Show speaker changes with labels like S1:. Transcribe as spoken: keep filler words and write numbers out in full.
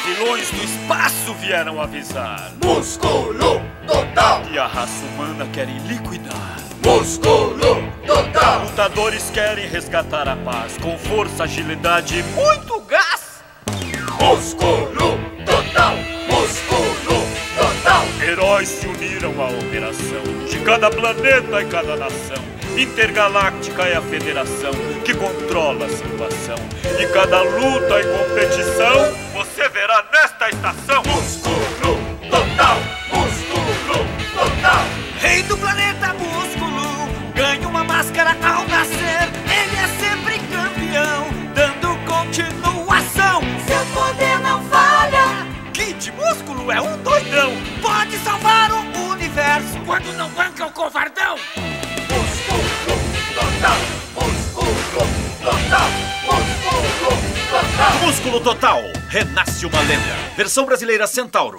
S1: vilões do espaço vieram avisar.
S2: Músculo total!
S1: E a raça humana querem liquidar.
S2: Músculo total!
S1: Lutadores querem resgatar a paz com força, agilidade e muito gás.
S2: Músculo total! Músculo total!
S1: Heróis se uniram à operação de cada planeta e cada nação. Intergaláctica é a federação que controla a situação. E cada luta e competição você verá nesta estação.
S2: Músculo total! Músculo total!
S3: Rei do planeta Músculo ganha uma máscara ao nascer. Ele é sempre campeão, dando continuação.
S4: Seu poder não falha.
S3: Kid Músculo é um doidão, pode salvar o universo
S5: quando não banca o covardão.
S2: Músculo total! Músculo total! Músculo total!
S6: Músculo Total, renasce uma lenda. Versão brasileira Centauro.